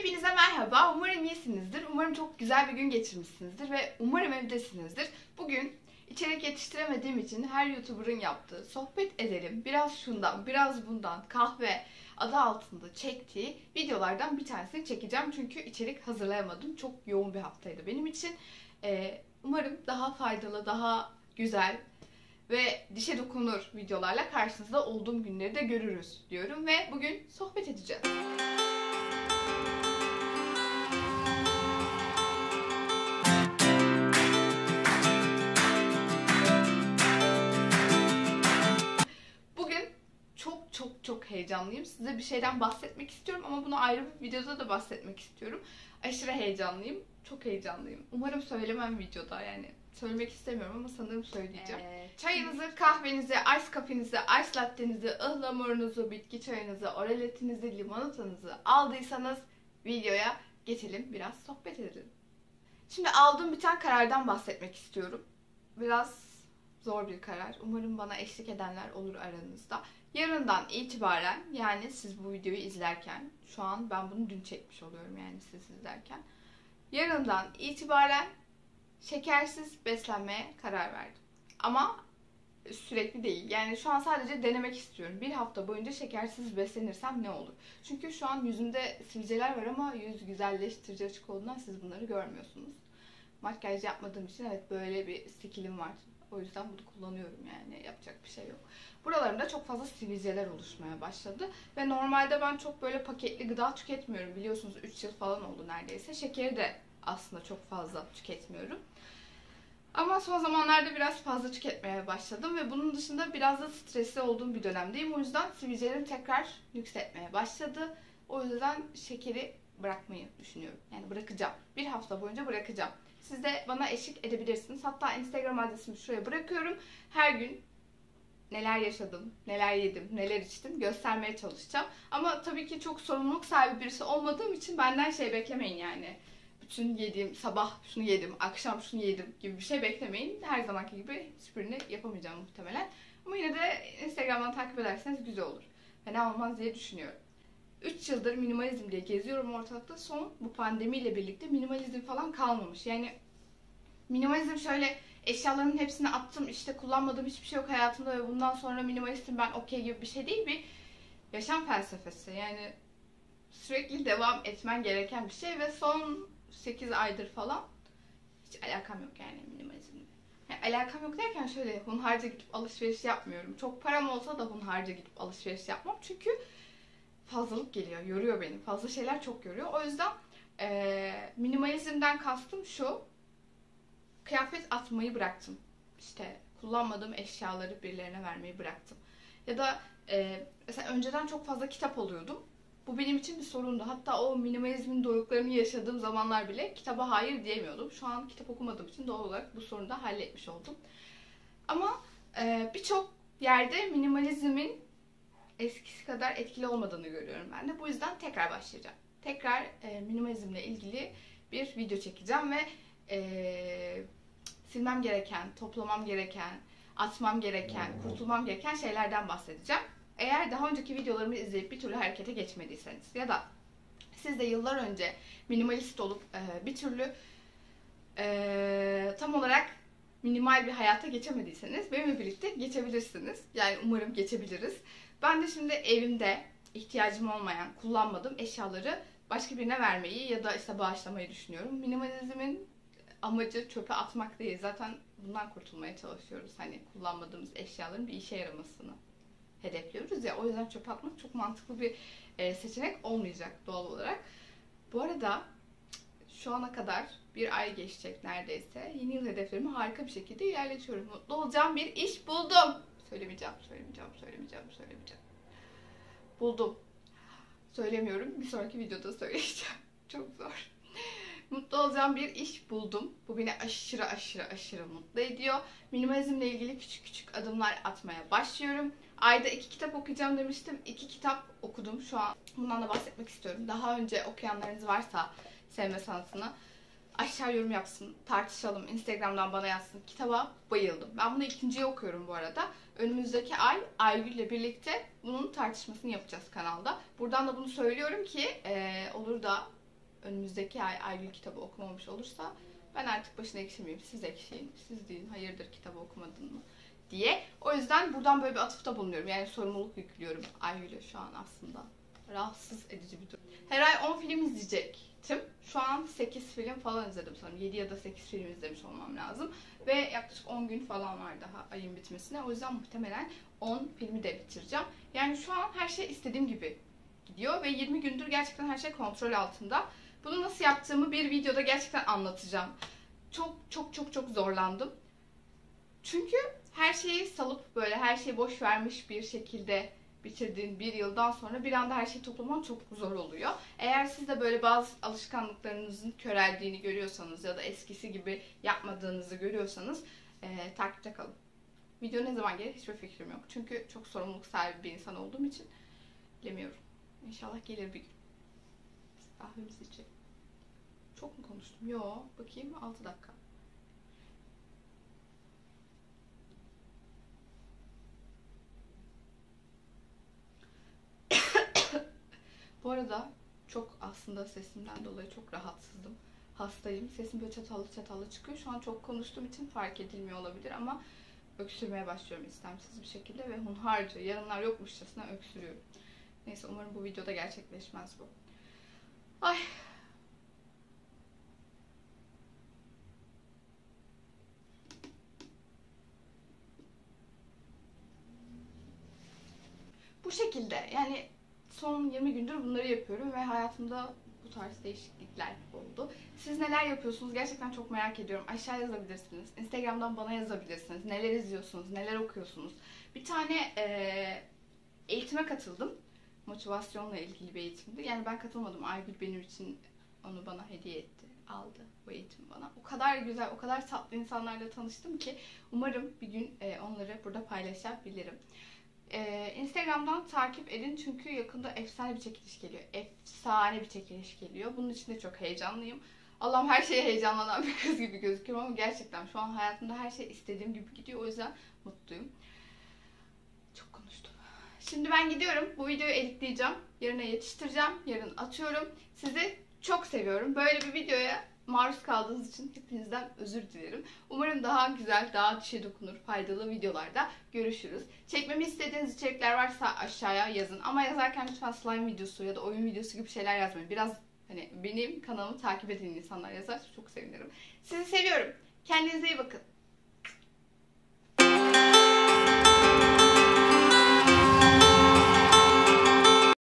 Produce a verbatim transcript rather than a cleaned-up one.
Hepinize merhaba. Umarım iyisinizdir. Umarım çok güzel bir gün geçirmişsinizdir ve umarım evdesinizdir. Bugün içerik yetiştiremediğim için her YouTuber'ın yaptığı sohbet edelim, biraz şundan, biraz bundan, kahve adı altında çektiği videolardan bir tanesini çekeceğim. Çünkü içerik hazırlayamadım. Çok yoğun bir haftaydı benim için. Ee, umarım daha faydalı, daha güzel ve dişe dokunur videolarla karşınızda olduğum günleri de görürüz diyorum ve bugün sohbet edeceğiz. Çok çok heyecanlıyım. Size bir şeyden bahsetmek istiyorum ama bunu ayrı bir videoda da bahsetmek istiyorum. Aşırı heyecanlıyım. Çok heyecanlıyım. Umarım söylemem videoda, yani söylemek istemiyorum ama sanırım söyleyeceğim. Evet. Çayınızı, kahvenizi, ice coffee'nizi, ice latte'nizi, ıhlamurunuzu, bitki çayınızı, oraletinizi, limonatanızı aldıysanız videoya geçelim, biraz sohbet edelim. Şimdi aldığım bir tane karardan bahsetmek istiyorum. Biraz zor bir karar. Umarım bana eşlik edenler olur aranızda. Yarından itibaren, yani siz bu videoyu izlerken, şu an ben bunu dün çekmiş oluyorum yani siz izlerken. Yarından itibaren şekersiz beslenmeye karar verdim. Ama sürekli değil. Yani şu an sadece denemek istiyorum. Bir hafta boyunca şekersiz beslenirsem ne olur? Çünkü şu an yüzümde sivilceler var ama yüz güzelleştirici açık olduğundan siz bunları görmüyorsunuz. Makyaj yapmadığım için evet böyle bir stilim var. O yüzden bunu kullanıyorum, yani yapacak bir şey yok. Buralarımda çok fazla sivilceler oluşmaya başladı. Ve normalde ben çok böyle paketli gıda tüketmiyorum. Biliyorsunuz üç yıl falan oldu neredeyse. Şekeri de aslında çok fazla tüketmiyorum. Ama son zamanlarda biraz fazla tüketmeye başladım. Ve bunun dışında biraz da stresli olduğum bir dönemdeyim. O yüzden sivilcelerim tekrar yükseltmeye başladı. O yüzden şekeri bırakmayı düşünüyorum. Yani bırakacağım. Bir hafta boyunca bırakacağım. Siz de bana eşlik edebilirsiniz. Hatta Instagram adresimi şuraya bırakıyorum. Her gün neler yaşadım, neler yedim, neler içtim göstermeye çalışacağım. Ama tabii ki çok sorumluluk sahibi birisi olmadığım için benden şey beklemeyin yani. Bütün yediğim, sabah şunu yedim, akşam şunu yedim gibi bir şey beklemeyin. Her zamanki gibi hiçbirini yapamayacağım muhtemelen. Ama yine de Instagram'dan takip ederseniz güzel olur. Fena olmaz diye düşünüyorum. üç yıldır minimalizm diye geziyorum ortalıkta. Son bu pandemiyle birlikte minimalizm falan kalmamış. Yani minimalizm şöyle eşyalarımın hepsini attım, işte kullanmadığım hiçbir şey yok hayatımda ve bundan sonra minimalistim ben okey gibi bir şey değil. Bir yaşam felsefesi, yani sürekli devam etmen gereken bir şey ve son sekiz aydır falan hiç alakam yok yani minimalizmle. Yani alakam yok derken şöyle hunharca gidip alışveriş yapmıyorum. Çok param olsa da hunharca gidip alışveriş yapmam çünkü fazlalık geliyor, yoruyor beni. Fazla şeyler çok yoruyor. O yüzden ee, minimalizmden kastım şu: kıyafet atmayı bıraktım. İşte kullanmadığım eşyaları birilerine vermeyi bıraktım. Ya da e, mesela önceden çok fazla kitap alıyordum. Bu benim için bir sorundu. Hatta o minimalizmin doruklarını yaşadığım zamanlar bile kitaba hayır diyemiyordum. Şu an kitap okumadığım için doğal olarak bu sorunu da halletmiş oldum. Ama e, birçok yerde minimalizmin eskisi kadar etkili olmadığını görüyorum ben de. Bu yüzden tekrar başlayacağım. Tekrar e, minimalizmle ilgili bir video çekeceğim ve e, silmem gereken, toplamam gereken, atmam gereken, kurtulmam gereken şeylerden bahsedeceğim. Eğer daha önceki videolarımı izleyip bir türlü harekete geçmediyseniz ya da siz de yıllar önce minimalist olup e, bir türlü e, tam olarak minimal bir hayata geçemediyseniz benimle birlikte geçebilirsiniz. Yani umarım geçebiliriz. Ben de şimdi evimde ihtiyacım olmayan, kullanmadığım eşyaları başka birine vermeyi ya da işte bağışlamayı düşünüyorum. Minimalizmin amacı çöpe atmak değil. Zaten bundan kurtulmaya çalışıyoruz. Hani kullanmadığımız eşyaların bir işe yaramasını hedefliyoruz ya. O yüzden çöpe atmak çok mantıklı bir seçenek olmayacak doğal olarak. Bu arada şu ana kadar bir ay geçecek neredeyse. Yeni yıl hedeflerimi harika bir şekilde ilerletiyorum. Mutlu olacağım bir iş buldum. Söylemeyeceğim, söylemeyeceğim, söylemeyeceğim, söylemeyeceğim. Buldum. Söylemiyorum. Bir sonraki videoda söyleyeceğim. Çok zor. Mutlu olacağım bir iş buldum. Bu beni aşırı aşırı aşırı mutlu ediyor. Minimalizmle ilgili küçük küçük adımlar atmaya başlıyorum. Ayda iki kitap okuyacağım demiştim. İki kitap okudum şu an. Bundan da bahsetmek istiyorum. Daha önce okuyanlarınız varsa sevme sanatını aşağı yorum yapsın, tartışalım. Instagram'dan bana yazsın. Kitaba bayıldım. Ben bunu ikinciyi okuyorum bu arada. Önümüzdeki ay Aygül'le birlikte bunun tartışmasını yapacağız kanalda. Buradan da bunu söylüyorum ki e, olur da önümüzdeki ay Aygül kitabı okumamış olursa ben artık başına ekşimeyeyim. Siz ekşiyin. Siz deyin hayırdır kitabı okumadın mı diye. O yüzden buradan böyle bir atıfta bulunuyorum. Yani sorumluluk yüklüyorum Aygül'e şu an aslında. Rahatsız edici bir durum. Her ay on film izleyecektim. Şu an sekiz film falan izledim sanırım. yedi ya da sekiz film izlemiş olmam lazım. Ve yaklaşık on gün falan var daha ayın bitmesine. O yüzden muhtemelen on filmi de bitireceğim. Yani şu an her şey istediğim gibi gidiyor. Ve yirmi gündür gerçekten her şey kontrol altında. Bunu nasıl yaptığımı bir videoda gerçekten anlatacağım. Çok çok çok çok zorlandım. Çünkü her şeyi salıp böyle her şeyi boş vermiş bir şekilde bitirdiğin bir yıldan sonra bir anda her şeyi toplaman çok zor oluyor. Eğer siz de böyle bazı alışkanlıklarınızın köreldiğini görüyorsanız ya da eskisi gibi yapmadığınızı görüyorsanız e, takipte kalın. Video ne zaman gelir hiçbir fikrim yok. Çünkü çok sorumluluk sahibi bir insan olduğum için bilemiyorum. İnşallah gelir bir gün. Kahvemizi içelim. Çok mu konuştum? Yo, bakayım altı dakika. Bu arada çok aslında sesimden dolayı çok rahatsızdım. Hastayım. Sesim böyle çatallı çatallı çıkıyor. Şu an çok konuştuğum için fark edilmiyor olabilir ama öksürmeye başlıyorum istemsiz bir şekilde ve hunharca, yarınlar yokmuşçasına öksürüyorum. Neyse umarım bu videoda gerçekleşmez bu. Ay. Bu şekilde yani son yirmi gündür bunları yapıyorum ve hayatımda bu tarz değişiklikler oldu. Siz neler yapıyorsunuz? Gerçekten çok merak ediyorum. Aşağı yazabilirsiniz. Instagram'dan bana yazabilirsiniz. Neler izliyorsunuz? Neler okuyorsunuz? Bir tane e, eğitime katıldım. Motivasyonla ilgili bir eğitimdi. Yani ben katılmadım. Aygül benim için onu bana hediye etti. Aldı bu eğitimi bana. O kadar güzel, o kadar tatlı insanlarla tanıştım ki umarım bir gün e, onları burada paylaşabilirim. Ee, Instagram'dan takip edin çünkü yakında efsane bir çekiliş geliyor. Efsane bir çekiliş geliyor. Bunun için de çok heyecanlıyım. Allah'ım her şeye heyecanlanan bir kız gibi gözüküyorum ama gerçekten şu an hayatımda her şey istediğim gibi gidiyor. O yüzden mutluyum. Çok konuştum. Şimdi ben gidiyorum. Bu videoyu editleyeceğim. Yarına yetiştireceğim. Yarın atıyorum. Sizi çok seviyorum. Böyle bir videoya maruz kaldığınız için hepinizden özür dilerim. Umarım daha güzel, daha dişe dokunur, faydalı videolarda görüşürüz. Çekmemi istediğiniz içerikler varsa aşağıya yazın. Ama yazarken lütfen slime videosu ya da oyun videosu gibi şeyler yazmayın. Biraz hani benim kanalımı takip eden insanlar yazarsa çok sevinirim. Sizi seviyorum. Kendinize iyi bakın.